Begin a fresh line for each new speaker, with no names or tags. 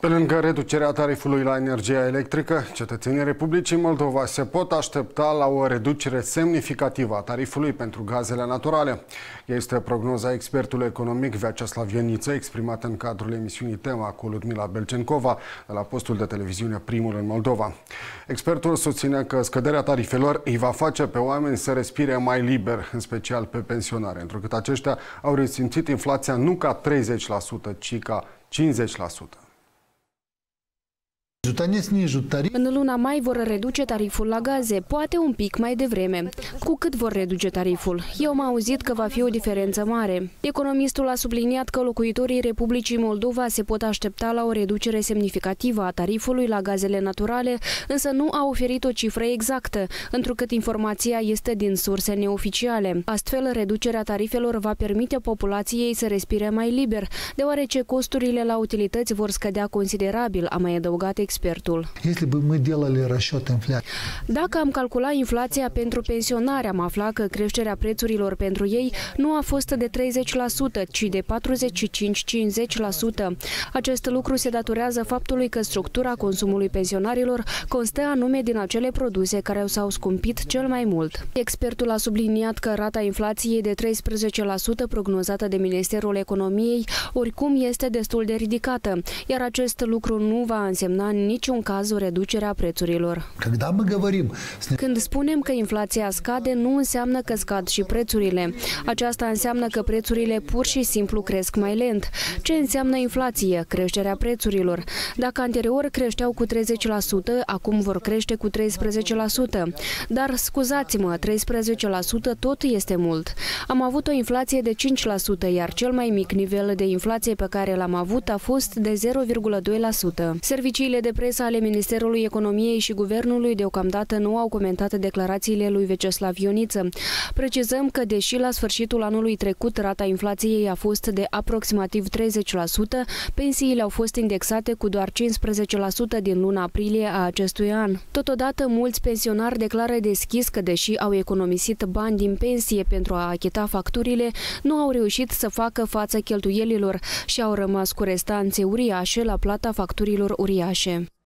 Pe lângă reducerea tarifului la energia electrică, cetățenii Republicii Moldova se pot aștepta la o reducere semnificativă a tarifului pentru gazele naturale. Este prognoza expertului economic Vyacheslav Ioniță, exprimată în cadrul emisiunii Tema cu Ludmila Belcencova de la postul de televiziune Primul în Moldova. Expertul susține că scăderea tarifelor îi va face pe oameni să respire mai liber, în special pe pensionari, întrucât aceștia au resimțit inflația nu ca 30%, ci ca 50%.
În luna mai vor reduce tariful la gaze, poate un pic mai devreme. Cu cât vor reduce tariful? Eu am auzit că va fi o diferență mare. Economistul a subliniat că locuitorii Republicii Moldova se pot aștepta la o reducere semnificativă a tarifului la gazele naturale, însă nu a oferit o cifră exactă, întrucât informația este din surse neoficiale. Astfel, reducerea tarifelor va permite populației să respire mai liber, deoarece costurile la utilități vor scădea considerabil, a mai adăugat expertul. Dacă am calculat inflația pentru pensionari, am aflat că creșterea prețurilor pentru ei nu a fost de 30%, ci de 45-50%. Acest lucru se datorează faptului că structura consumului pensionarilor constă anume din acele produse care s-au scumpit cel mai mult. Expertul a subliniat că rata inflației de 13% prognozată de Ministerul Economiei oricum este destul de ridicată, iar acest lucru nu va însemna în niciun caz o reducere a prețurilor. Când spunem că inflația scade, nu înseamnă că scad și prețurile. Aceasta înseamnă că prețurile pur și simplu cresc mai lent. Ce înseamnă inflație? Creșterea prețurilor. Dacă anterior creșteau cu 30%, acum vor crește cu 13%. Dar, scuzați-mă, 13% tot este mult. Am avut o inflație de 5%, iar cel mai mic nivel de inflație pe care l-am avut a fost de 0,2%. Serviciile de presă ale Ministerului Economiei și Guvernului deocamdată nu au comentat declarațiile lui Vyacheslav Ioniță. Precizăm că, deși la sfârșitul anului trecut rata inflației a fost de aproximativ 30%, pensiile au fost indexate cu doar 15% din luna aprilie a acestui an. Totodată, mulți pensionari declară deschis că, deși au economisit bani din pensie pentru a achita facturile, nu au reușit să facă față cheltuielilor și au rămas cu restanțe uriașe la plata facturilor uriașe.